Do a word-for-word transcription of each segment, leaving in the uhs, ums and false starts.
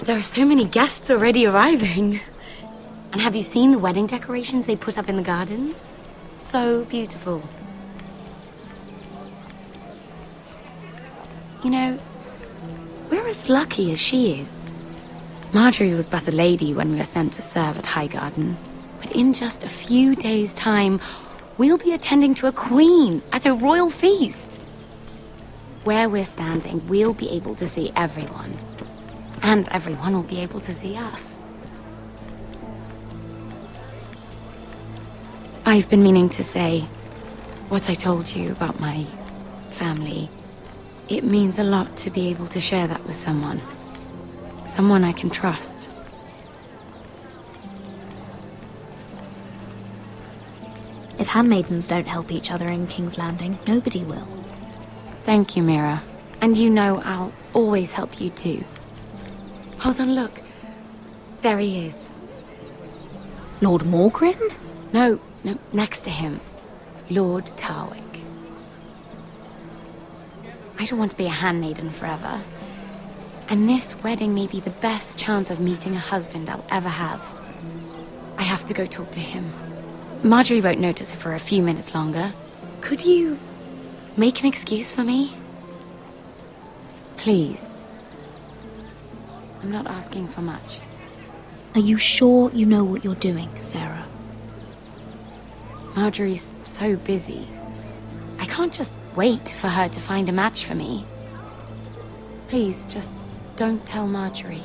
There are so many guests already arriving. And have you seen the wedding decorations they put up in the gardens? So beautiful. You know, we're as lucky as she is. Marjorie was but a lady when we were sent to serve at Highgarden. But in just a few days' time, we'll be attending to a queen at a royal feast. Where we're standing, we'll be able to see everyone. And everyone will be able to see us. I've been meaning to say what I told you about my family. It means a lot to be able to share that with someone. Someone I can trust. If handmaidens don't help each other in King's Landing, nobody will. Thank you, Mira. And you know I'll always help you too. Hold on, look. There he is. Lord Morgrin? No, no, next to him. Lord Tarwick. I don't want to be a handmaiden forever. And this wedding may be the best chance of meeting a husband I'll ever have. I have to go talk to him. Marjorie won't notice it for a few minutes longer. Could you make an excuse for me? Please. I'm not asking for much. Are you sure you know what you're doing, Sarah? Marjorie's so busy. I can't just wait for her to find a match for me. Please, just don't tell Marjorie.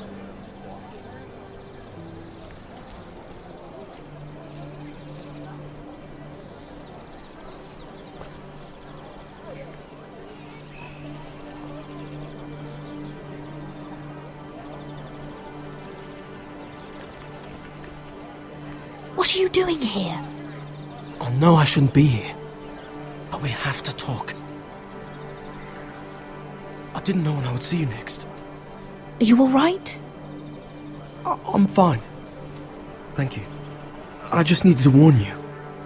What are you doing here? I know I shouldn't be here, but we have to talk. I didn't know when I would see you next. Are you all right? I I'm fine. Thank you. I just needed to warn you.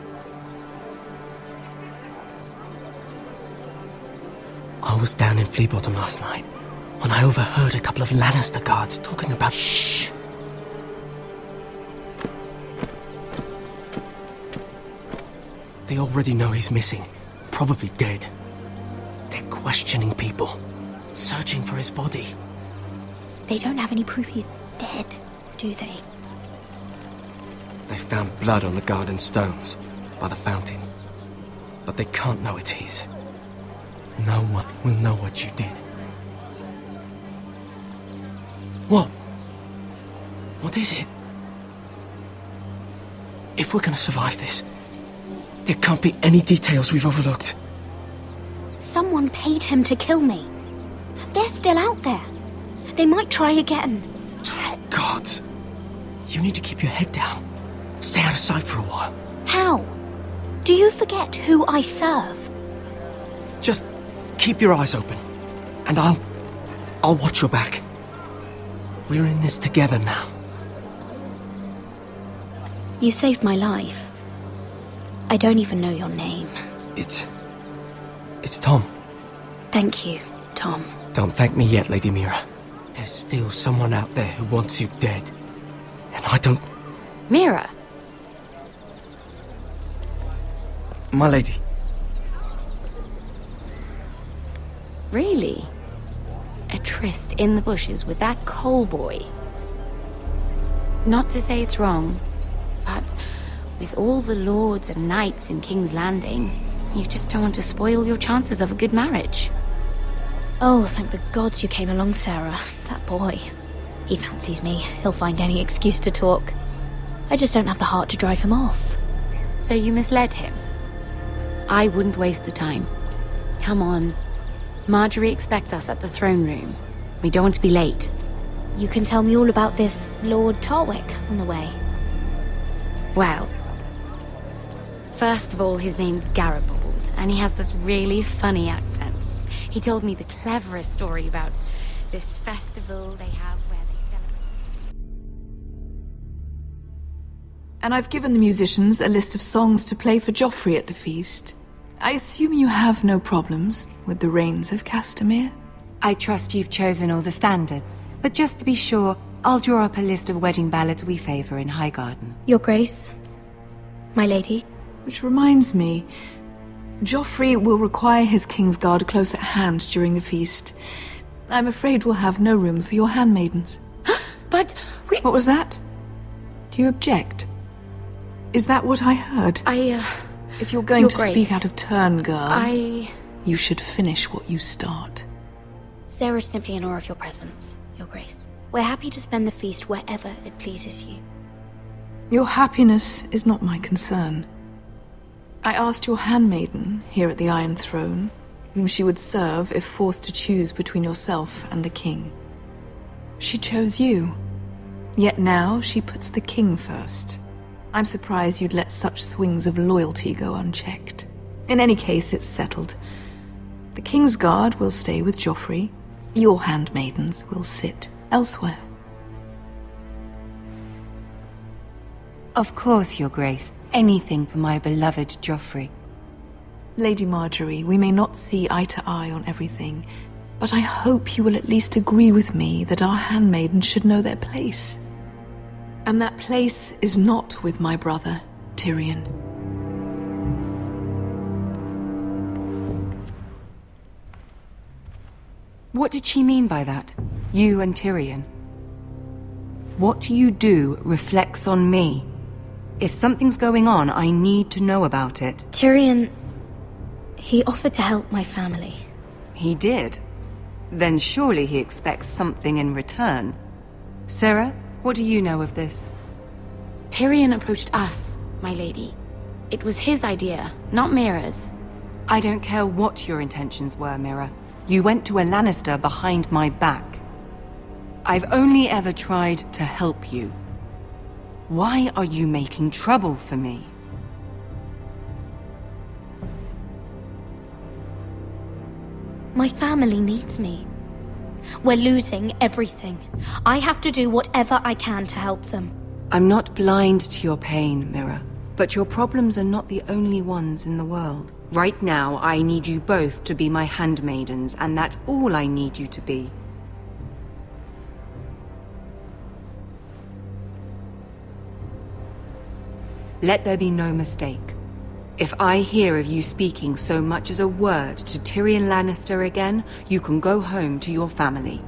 I was down in Fleabottom last night when I overheard a couple of Lannister guards talking about... Shh! They already know he's missing, probably dead. They're questioning people, searching for his body. They don't have any proof he's dead, do they? They found blood on the garden stones by the fountain, but they can't know it's his. No one will know what you did. What? What is it? If we're gonna survive this, there can't be any details we've overlooked. Someone paid him to kill me. They're still out there. They might try again. Oh, God. You need to keep your head down. Stay out of sight for a while. How? Do you forget who I serve? Just keep your eyes open. And I'll... I'll watch your back. We're in this together now. You saved my life. I don't even know your name. It's... It's Tom. Thank you, Tom. Don't thank me yet, Lady Mira. There's still someone out there who wants you dead. And I don't... Mira! My lady. Really? A tryst in the bushes with that coal boy? Not to say it's wrong, but with all the lords and knights in King's Landing, you just don't want to spoil your chances of a good marriage. Oh, thank the gods you came along, Sarah. That boy. He fancies me. He'll find any excuse to talk. I just don't have the heart to drive him off. So you misled him? I wouldn't waste the time. Come on. Marjorie expects us at the throne room. We don't want to be late. You can tell me all about this Lord Tarwick on the way. Well, first of all, his name's Garibaldi, and he has this really funny accent. He told me the cleverest story about this festival they have where they celebrate. And I've given the musicians a list of songs to play for Joffrey at the feast. I assume you have no problems with the Rains of Castamere? I trust you've chosen all the standards, but just to be sure, I'll draw up a list of wedding ballads we favor in Highgarden. Your Grace, my lady. Which reminds me, Joffrey will require his Kingsguard close at hand during the feast. I'm afraid we'll have no room for your handmaidens. But we... What was that? Do you object? Is that what I heard? I, uh... If you're going Your to Grace, speak out of turn, girl, I... you should finish what you start. Sarah's simply in awe of your presence, Your Grace. We're happy to spend the feast wherever it pleases you. Your happiness is not my concern. I asked your handmaiden, here at the Iron Throne, whom she would serve if forced to choose between yourself and the king. She chose you. Yet now she puts the king first. I'm surprised you'd let such swings of loyalty go unchecked. In any case, it's settled. The Kingsguard will stay with Joffrey. Your handmaidens will sit elsewhere. Of course, Your Grace. Anything for my beloved Joffrey. Lady Marjorie, we may not see eye to eye on everything, but I hope you will at least agree with me that our handmaidens should know their place. And that place is not with my brother, Tyrion. What did she mean by that? You and Tyrion? What you do reflects on me. If something's going on, I need to know about it. Tyrion... he offered to help my family. He did? Then surely he expects something in return. Sarah, what do you know of this? Tyrion approached us, my lady. It was his idea, not Mira's. I don't care what your intentions were, Mira. You went to a Lannister behind my back. I've only ever tried to help you. Why are you making trouble for me? My family needs me. We're losing everything. I have to do whatever I can to help them. I'm not blind to your pain, Mira. But your problems are not the only ones in the world. Right now, I need you both to be my handmaidens, and that's all I need you to be. Let there be no mistake. If I hear of you speaking so much as a word to Tyrion Lannister again, you can go home to your family.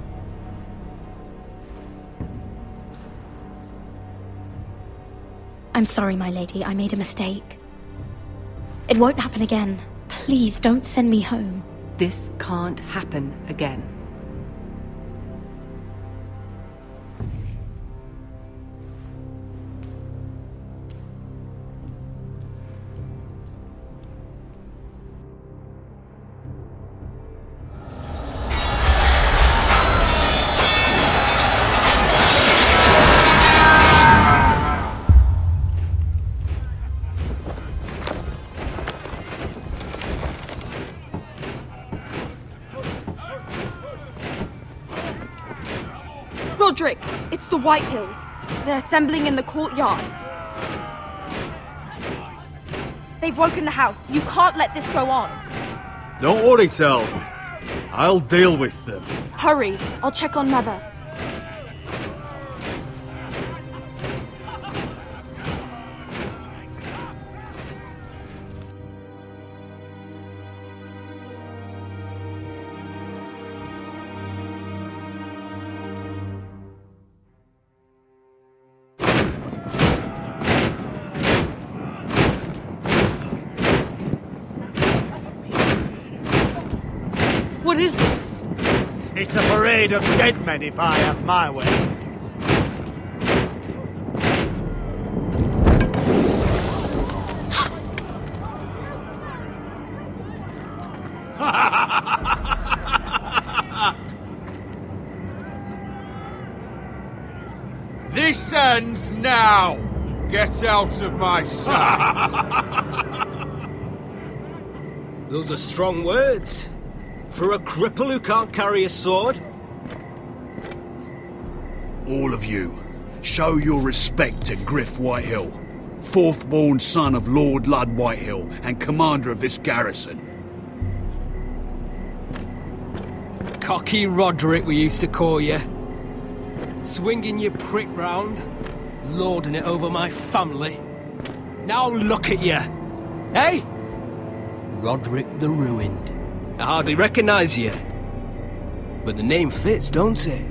I'm sorry, my lady. I made a mistake. It won't happen again. Please don't send me home. This can't happen again. Roderick, it's the Whitehills. They're assembling in the courtyard. They've woken the house. You can't let this go on. Don't worry, Tell. I'll deal with them. Hurry, I'll check on Mother. What is this? It's a parade of dead men if I have my way. This ends now! Get out of my sight! Those are strong words. For a cripple who can't carry a sword? All of you, show your respect to Griff Whitehill, fourth-born son of Lord Ludd Whitehill and commander of this garrison. Cocky Roderick, we used to call you. Swinging your prick round, lording it over my family. Now look at you! Hey? Roderick the Ruined. I hardly recognise you. But the name fits, don't it?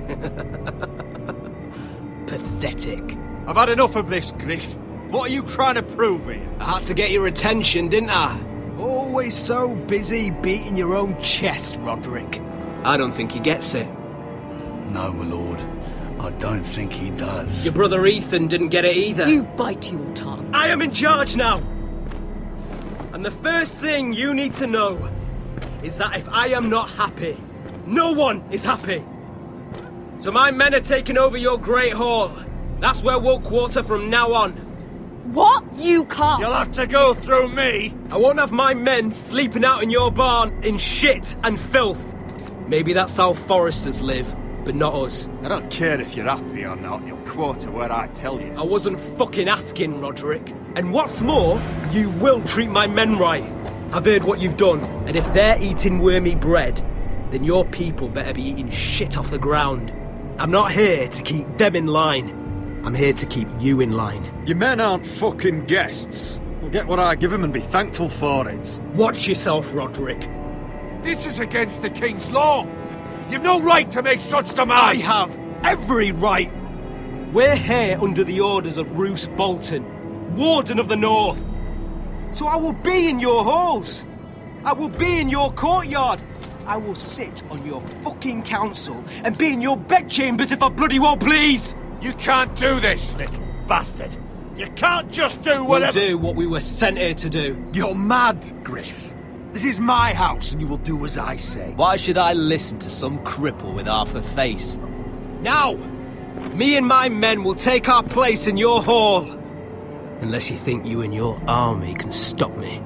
Pathetic. I've had enough of this, Griff. What are you trying to prove here? I had to get your attention, didn't I? Always so busy beating your own chest, Roderick. I don't think he gets it. No, my lord. I don't think he does. Your brother Ethan didn't get it either. You bite your tongue. I am in charge now! And the first thing you need to know is that if I am not happy, no one is happy. So my men are taking over your Great Hall. That's where we'll quarter from now on. What? You can't. You'll have to go through me. I won't have my men sleeping out in your barn in shit and filth. Maybe that's how foresters live, but not us. I don't care if you're happy or not. You'll quarter where I tell you. I wasn't fucking asking, Roderick. And what's more, you will treat my men right. I've heard what you've done, and if they're eating wormy bread, then your people better be eating shit off the ground. I'm not here to keep them in line. I'm here to keep you in line. Your men aren't fucking guests. They'll get what I give them and be thankful for it. Watch yourself, Roderick. This is against the King's law. You've no right to make such demands. I have every right. We're here under the orders of Roose Bolton, Warden of the North. So I will be in your halls. I will be in your courtyard. I will sit on your fucking council and be in your bedchambers if I bloody well please. You can't do this, little bastard. You can't just do whatever— We'll do what we were sent here to do. You're mad, Griff. This is my house and you will do as I say. Why should I listen to some cripple with half a face? Now, me and my men will take our place in your hall. Unless you think you and your army can stop me.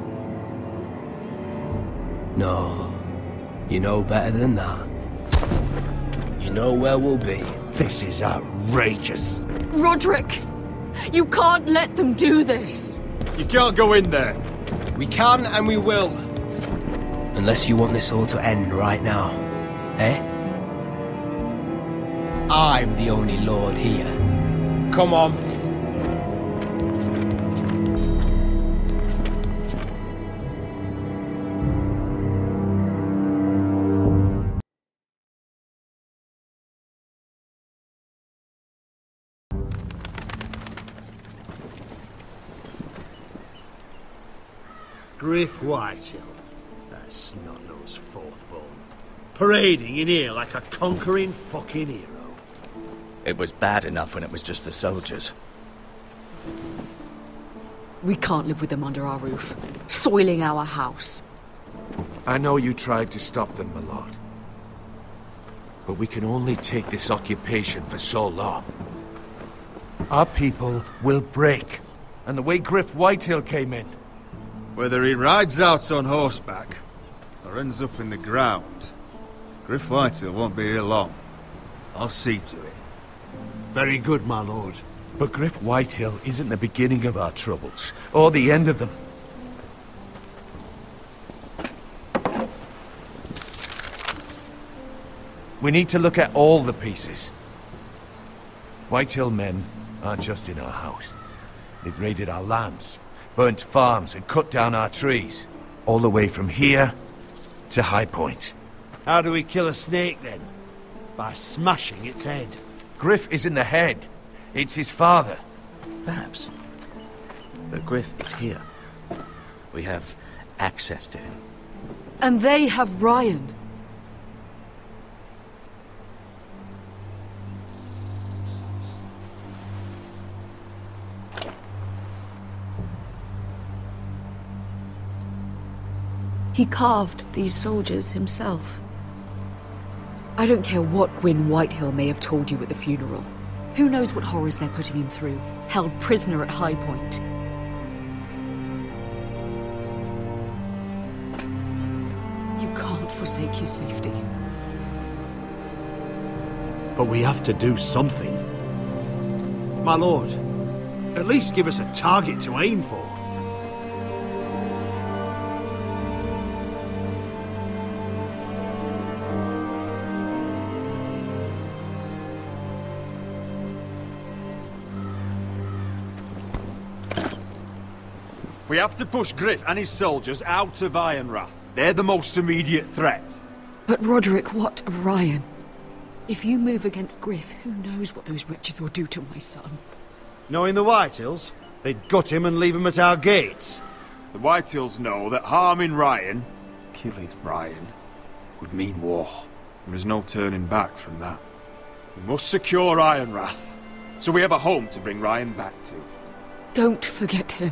No, you know better than that. You know where we'll be. This is outrageous. Roderick, you can't let them do this. You can't go in there. We can and we will. Unless you want this all to end right now. Eh? I'm the only lord here. Come on. Griff Whitehill, that snot-nosed fourthborn, parading in here like a conquering fucking hero. It was bad enough when it was just the soldiers. We can't live with them under our roof, soiling our house. I know you tried to stop them, my lord. But we can only take this occupation for so long. Our people will break. And the way Griff Whitehill came in. Whether he rides out on horseback or ends up in the ground, Griff Whitehill won't be here long. I'll see to it. Very good, my lord. But Griff Whitehill isn't the beginning of our troubles, or the end of them. We need to look at all the pieces. Whitehill men aren't just in our house. They've raided our lands, burnt farms and cut down our trees. All the way from here to High Point. How do we kill a snake, then? By smashing its head. Griff isn't the head. It's his father. Perhaps. But Griff is here. We have access to him. And they have Ryan. He carved these soldiers himself. I don't care what Gwyn Whitehill may have told you at the funeral. Who knows what horrors they're putting him through, held prisoner at High Point. You can't forsake his safety. But we have to do something. My lord, at least give us a target to aim for. We have to push Griff and his soldiers out of Ironrath. They're the most immediate threat. But Roderick, what of Ryan? If you move against Griff, who knows what those wretches will do to my son? Knowing the Whitehills, they'd gut him and leave him at our gates. The Whitehills know that harming Ryan, killing Ryan, would mean war. There is no turning back from that. We must secure Ironrath, so we have a home to bring Ryan back to. Don't forget him.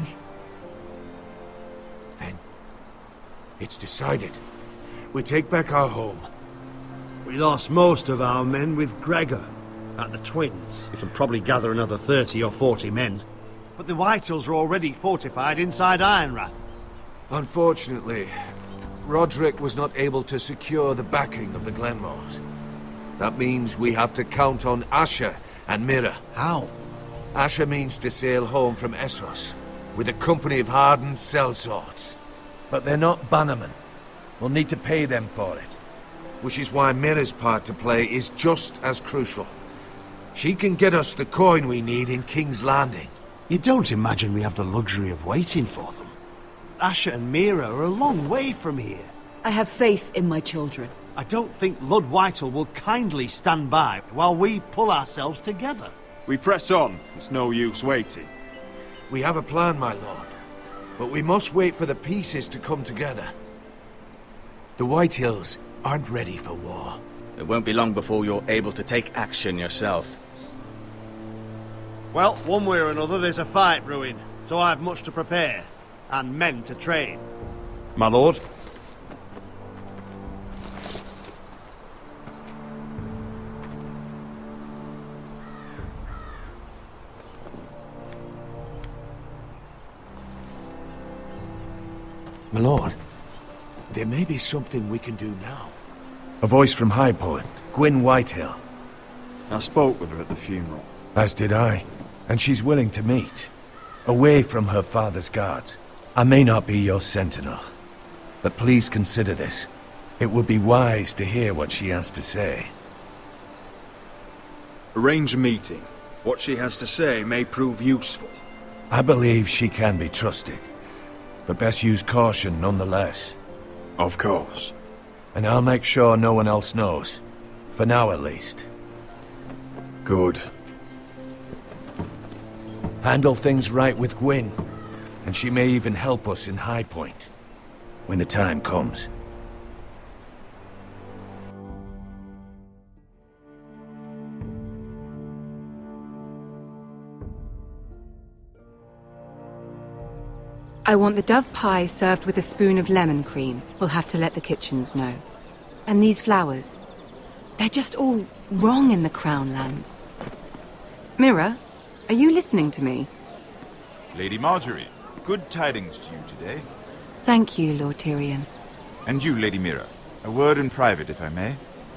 Then, it's decided. We take back our home. We lost most of our men with Gregor at the Twins. We can probably gather another thirty or forty men. But the Whitehills are already fortified inside Ironrath. Unfortunately, Roderick was not able to secure the backing of the Glenmores. That means we have to count on Asher and Mira. How? Asher means to sail home from Essos with a company of hardened sellswords. But they're not bannermen. We'll need to pay them for it. Which is why Mira's part to play is just as crucial. She can get us the coin we need in King's Landing. You don't imagine we have the luxury of waiting for them? Asher and Mira are a long way from here. I have faith in my children. I don't think Lord Whitehall will kindly stand by while we pull ourselves together. We press on. It's no use waiting. We have a plan, my lord. But we must wait for the pieces to come together. The Whitehills aren't ready for war. It won't be long before you're able to take action yourself. Well, one way or another there's a fight brewing, so I've much to prepare, and men to train. My lord? My lord, there may be something we can do now. A voice from High Point, Gwyn Whitehill. I spoke with her at the funeral. As did I. And she's willing to meet. Away from her father's guards. I may not be your sentinel. But please consider this. It would be wise to hear what she has to say. Arrange a meeting. What she has to say may prove useful. I believe she can be trusted. But best use caution nonetheless. Of course. And I'll make sure no one else knows. For now at least. Good. Handle things right with Gwyn. And she may even help us in High Point. When the time comes. I want the dove pie served with a spoon of lemon cream. We'll have to let the kitchens know. And these flowers. They're just all wrong in the Crown lands. Mira, are you listening to me? Lady Marjorie, good tidings to you today. Thank you, Lord Tyrion. And you, Lady Mira. A word in private, if I may.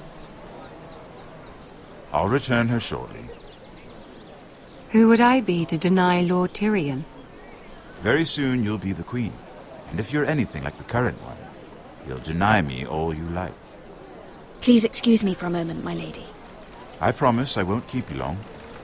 I'll return her shortly. Who would I be to deny Lord Tyrion? Very soon you'll be the queen. And if you're anything like the current one, you'll deny me all you like. Please excuse me for a moment, my lady. I promise I won't keep you long.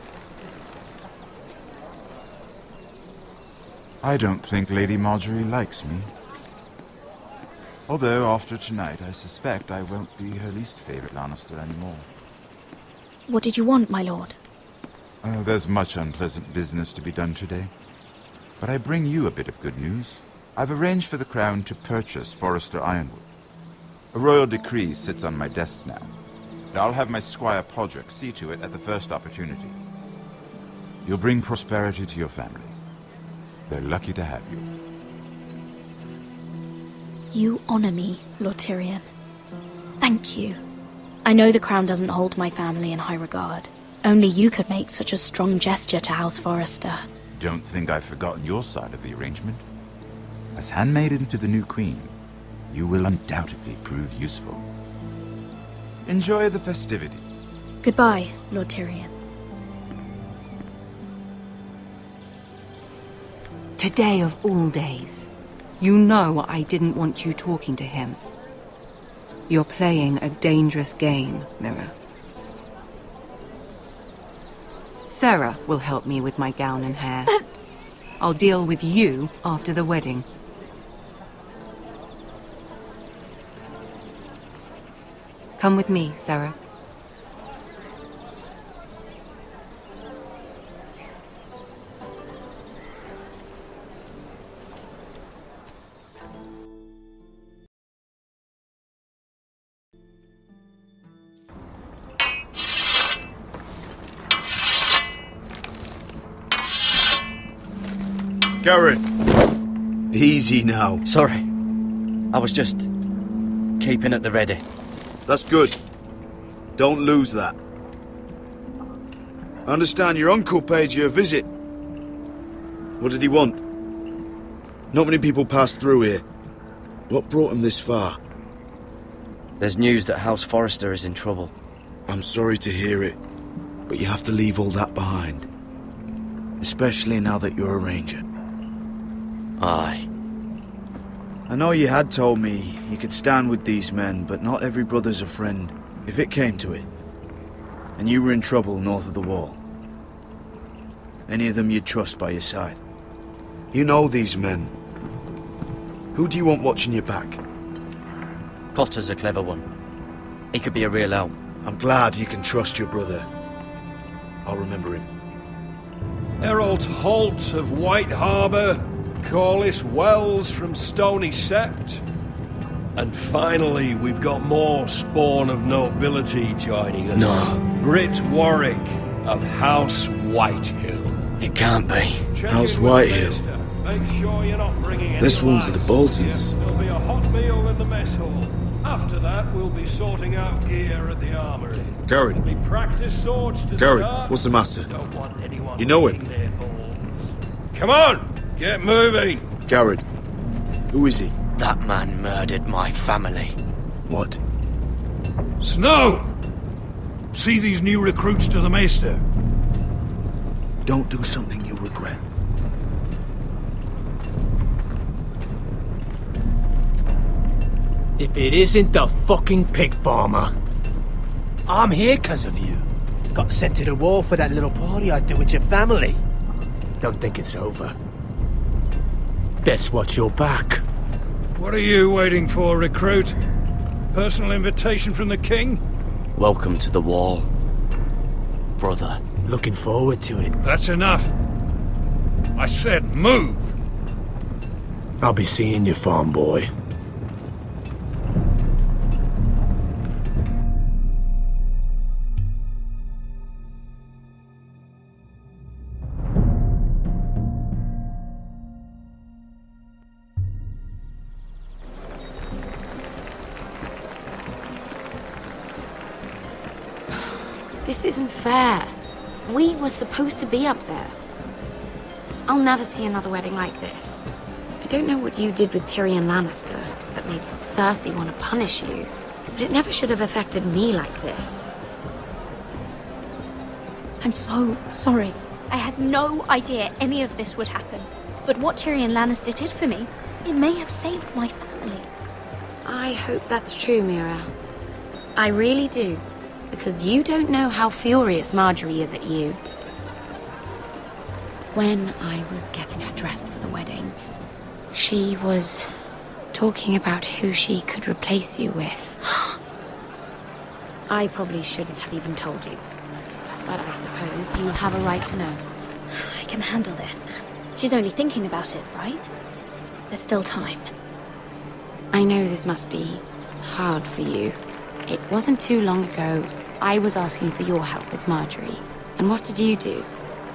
I don't think Lady Marjorie likes me. Although, after tonight, I suspect I won't be her least favorite Lannister anymore. What did you want, my lord? Uh, there's much unpleasant business to be done today. But I bring you a bit of good news. I've arranged for the Crown to purchase Forrester Ironwood. A royal decree sits on my desk now. And I'll have my squire Podrick see to it at the first opportunity. You'll bring prosperity to your family. They're lucky to have you. You honor me, Lord Tyrion. Thank you. I know the crown doesn't hold my family in high regard. Only you could make such a strong gesture to House Forrester. Don't think I've forgotten your side of the arrangement. As handmaiden to the new queen, you will undoubtedly prove useful. Enjoy the festivities. Goodbye, Lord Tyrion. Today of all days. You know I didn't want you talking to him. You're playing a dangerous game, Mira. Sarah will help me with my gown and hair. But... I'll deal with you after the wedding. Come with me, Sarah. Garrett! Easy now. Sorry. I was just keeping at the ready. That's good. Don't lose that. I understand your uncle paid you a visit. What did he want? Not many people pass through here. What brought him this far? There's news that House Forrester is in trouble. I'm sorry to hear it, but you have to leave all that behind. Especially now that you're a ranger. Aye. I know you had told me you could stand with these men, but not every brother's a friend, if it came to it. And you were in trouble north of the wall. Any of them you'd trust by your side. You know these men. Who do you want watching your back? Potter's a clever one. He could be a real help. I'm glad you can trust your brother. I'll remember him. Errol Holt of White Harbour, Corliss Wells from Stony Sept. And finally, we've got more spawn of nobility joining us. No. Britt Warwick of House Whitehill. It can't be. House Whitehill. Make sure you're not bringing any This one for the lights. Boltons. There'll be a hot meal in the mess hall. After that, we'll be sorting out gear at the armory. Garrett. There'll be practice swords to Garrett, start. what's the matter? Don't want anyone You know him? licking their balls. Come on! Get moving! Garrett. Who is he? That man murdered my family. What? Snow! See these new recruits to the Maester? Don't do something you'll regret. If it isn't the fucking pig farmer. I'm here 'cause of you. Got sent to the war for that little party I did with your family. Don't think it's over. Best watch your back. What are you waiting for, recruit? Personal invitation from the king? Welcome to the wall, brother. Looking forward to it. That's enough. I said move! I'll be seeing you, farm boy. This isn't fair. We were supposed to be up there. I'll never see another wedding like this. I don't know what you did with Tyrion Lannister that made Cersei want to punish you, but it never should have affected me like this. I'm so sorry. I had no idea any of this would happen. But what Tyrion Lannister did for me, it may have saved my family. I hope that's true, Mira. I really do. Because you don't know how furious Marjorie is at you. When I was getting her dressed for the wedding, she was talking about who she could replace you with. I probably shouldn't have even told you. But I suppose you have a right to know. I can handle this. She's only thinking about it, right? There's still time. I know this must be hard for you. It wasn't too long ago, I was asking for your help with Marjorie. And what did you do?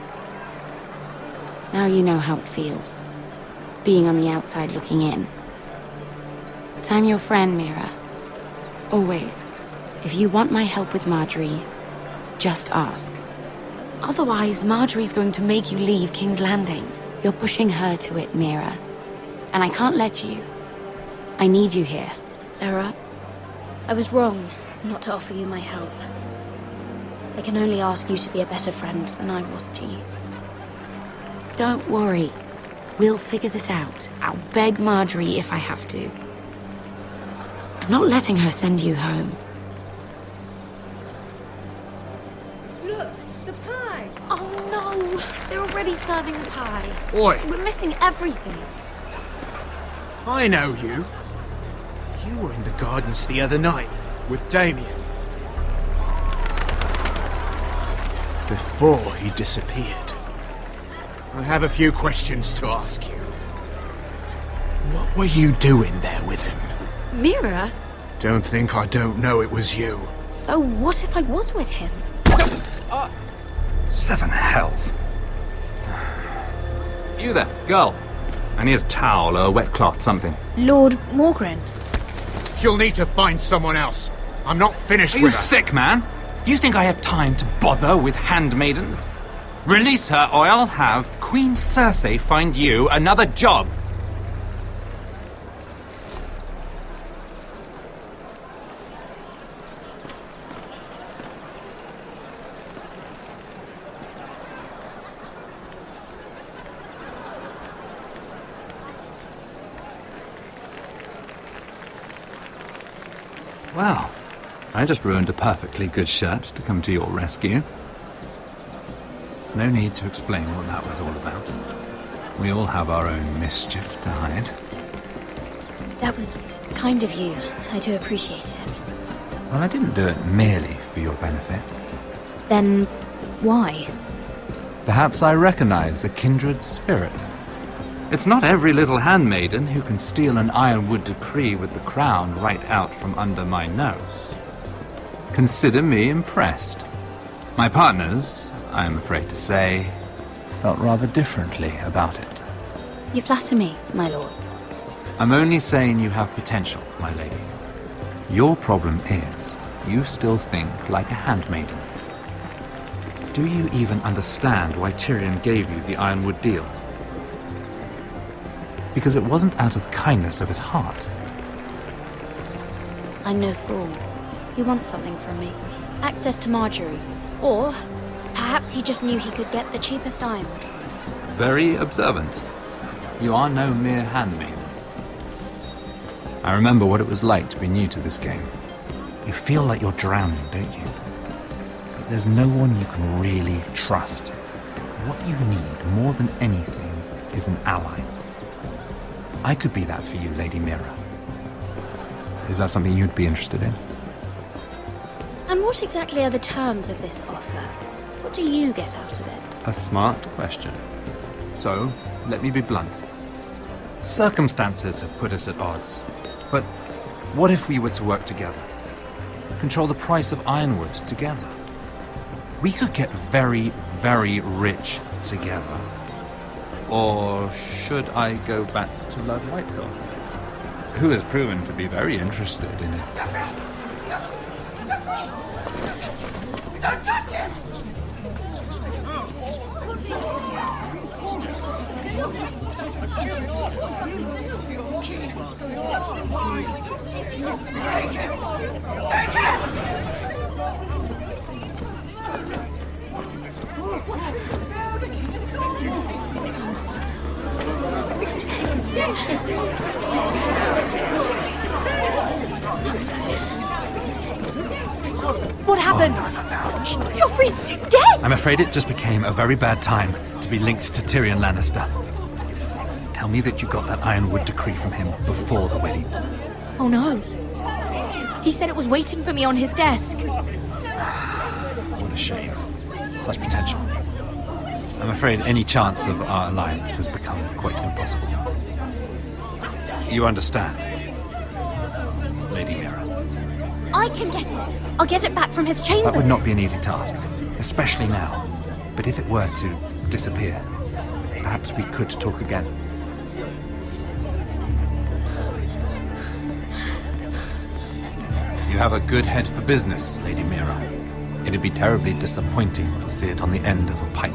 Now you know how it feels, being on the outside looking in. But I'm your friend, Mira. Always. If you want my help with Marjorie, just ask. Otherwise, Marjorie's going to make you leave King's Landing. You're pushing her to it, Mira. And I can't let you. I need you here. Sarah, I was wrong not to offer you my help. I can only ask you to be a better friend than I was to you. Don't worry. We'll figure this out. I'll beg Marjorie if I have to. I'm not letting her send you home. Look, the pie! Oh no! They're already serving the pie. Oi! We're missing everything. I know you. You were in the gardens the other night with Damien. Before he disappeared. I have a few questions to ask you. What were you doing there with him? Mira? Don't think I don't know it was you. So what if I was with him? Seven hells. You there, girl. I need a towel or a wet cloth, something. Lord Morgren. You'll need to find someone else. I'm not finished Are you with her. sick, man? You think I have time to bother with handmaidens? Release her, or I'll have Queen Cersei find you another job. Well, I just ruined a perfectly good shirt to come to your rescue. No need to explain what that was all about. We all have our own mischief to hide. That was kind of you. I do appreciate it. Well, I didn't do it merely for your benefit. Then why? Perhaps I recognize a kindred spirit. It's not every little handmaiden who can steal an ironwood decree with the crown right out from under my nose. Consider me impressed. My partners, I am afraid to say, felt rather differently about it. You flatter me, my lord. I'm only saying you have potential, my lady. Your problem is, you still think like a handmaiden. Do you even understand why Tyrion gave you the ironwood deal? Because it wasn't out of the kindness of his heart. I'm no fool. He wants something from me. Access to Marjorie. Or perhaps he just knew he could get the cheapest ironwood. Very observant. You are no mere handmaiden. I remember what it was like to be new to this game. You feel like you're drowning, don't you? But there's no one you can really trust. What you need more than anything is an ally. I could be that for you, Lady Mira. Is that something you'd be interested in? And what exactly are the terms of this offer? What do you get out of it? A smart question. So, let me be blunt. Circumstances have put us at odds. But what if we were to work together? Control the price of ironwood together? We could get very, very rich together. Or should I go back to Lord Whitehill, who has proven to be very interested in it? Don't touch him! Take him! Take him! What happened? Oh, no, no, no. Joffrey's dead! I'm afraid it just became a very bad time to be linked to Tyrion Lannister. Tell me that you got that ironwood decree from him before the wedding. Oh no. He said it was waiting for me on his desk. What a shame. Such potential. I'm afraid any chance of our alliance has become quite impossible. You understand, Lady Mira? I can get it. I'll get it back from his chambers. That would not be an easy task, especially now. But if it were to disappear, perhaps we could talk again. You have a good head for business, Lady Mira. It'd be terribly disappointing to see it on the end of a pike.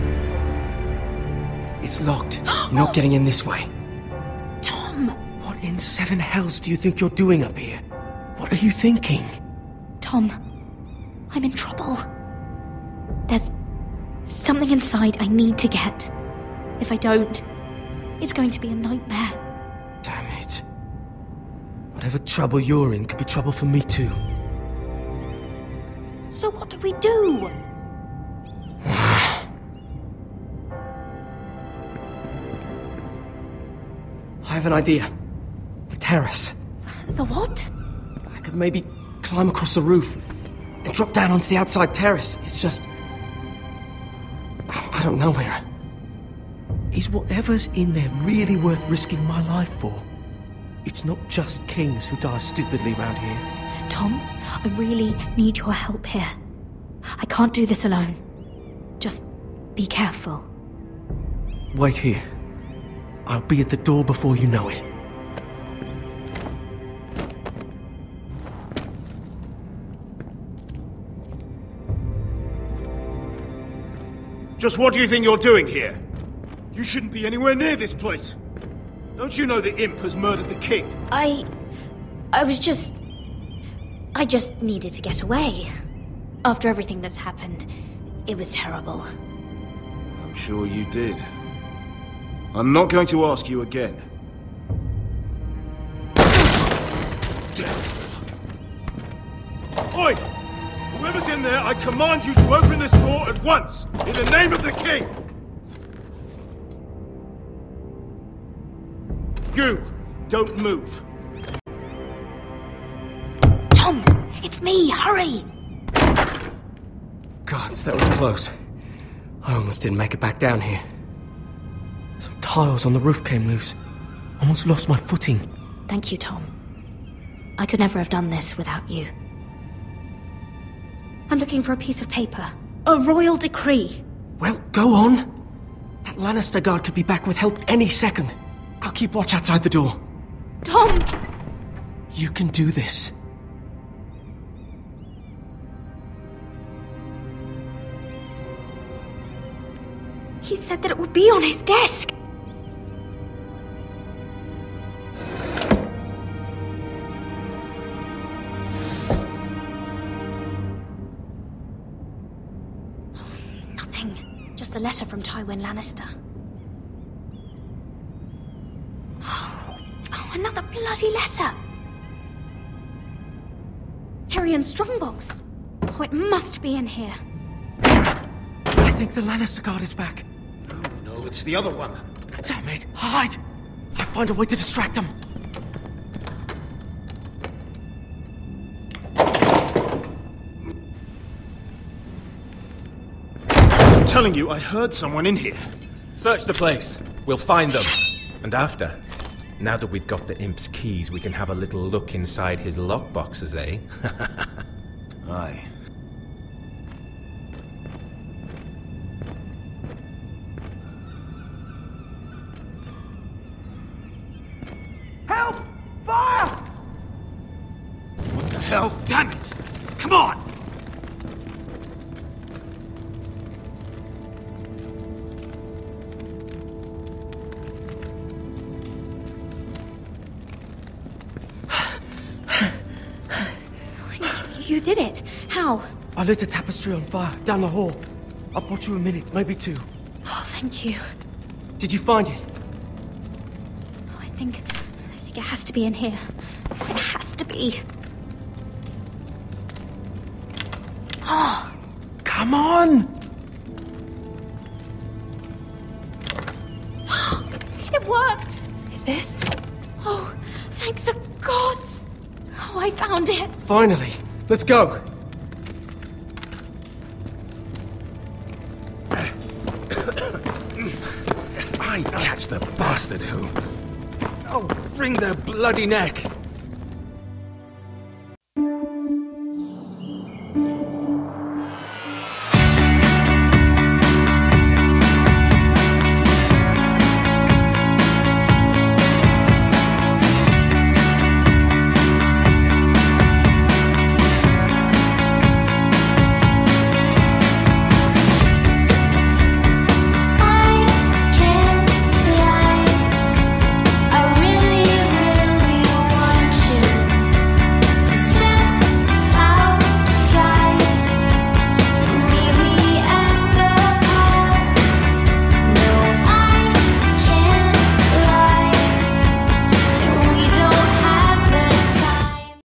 It's locked. You're not getting in this way. Tom! What in seven hells do you think you're doing up here? What are you thinking? Tom, I'm in trouble. There's something inside I need to get. If I don't, it's going to be a nightmare. Damn it. Whatever trouble you're in could be trouble for me too. So what do we do? I have an idea. The terrace. The what? I could maybe climb across the roof and drop down onto the outside terrace. It's just... I don't know, Mira. Is whatever's in there really worth risking my life for? It's not just kings who die stupidly around here. Tom, I really need your help here. I can't do this alone. Just be careful. Wait here. I'll be at the door before you know it. Just what do you think you're doing here? You shouldn't be anywhere near this place. Don't you know the imp has murdered the king? I... I was just... I just needed to get away. After everything that's happened, it was terrible. I'm sure you did. I'm not going to ask you again. Oi! Whoever's in there, I command you to open this door at once! In the name of the king! You! Don't move! Tom! It's me! Hurry! Gods, that was close. I almost didn't make it back down here. Some tiles on the roof came loose. Almost lost my footing. Thank you, Tom. I could never have done this without you. I'm looking for a piece of paper. A royal decree. Well, go on. That Lannister guard could be back with help any second. I'll keep watch outside the door. Tom! You can do this. He said that it would be on his desk. Nothing. Just a letter from Tywin Lannister. Oh, another bloody letter. Tyrion Strongbox. Oh, it must be in here. I think the Lannister guard is back. No, it's the other one. Damn it! Hide! I'll find a way to distract them. I'm telling you, I heard someone in here. Search the place. We'll find them. And after, now that we've got the imp's keys, we can have a little look inside his lockboxes, eh? Aye. Help! Fire! What the hell? Damn it! Come on! You did it. How? I lit a tapestry on fire down the hall. I'll bought you a minute, maybe two. Oh, thank you. Did you find it? Oh, I think... I think it has to be in here. It has to be. Oh. Come on! It worked! Is this? Oh, thank the gods! Oh, I found it! Finally! Let's go! I catch the bastard who... Oh, wring their bloody neck!